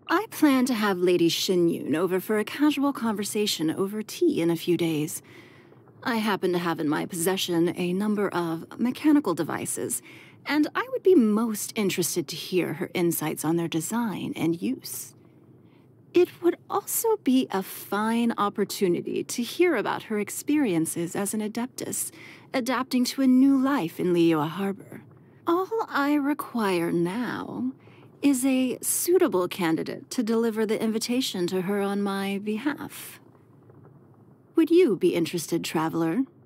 I plan to have Lady Shinyun over for a casual conversation over tea in a few days. I happen to have in my possession a number of mechanical devices, and I would be most interested to hear her insights on their design and use. It would also be a fine opportunity to hear about her experiences as an adeptus, adapting to a new life in Liyue Harbor. All I require now is a suitable candidate to deliver the invitation to her on my behalf. Would you be interested, traveler?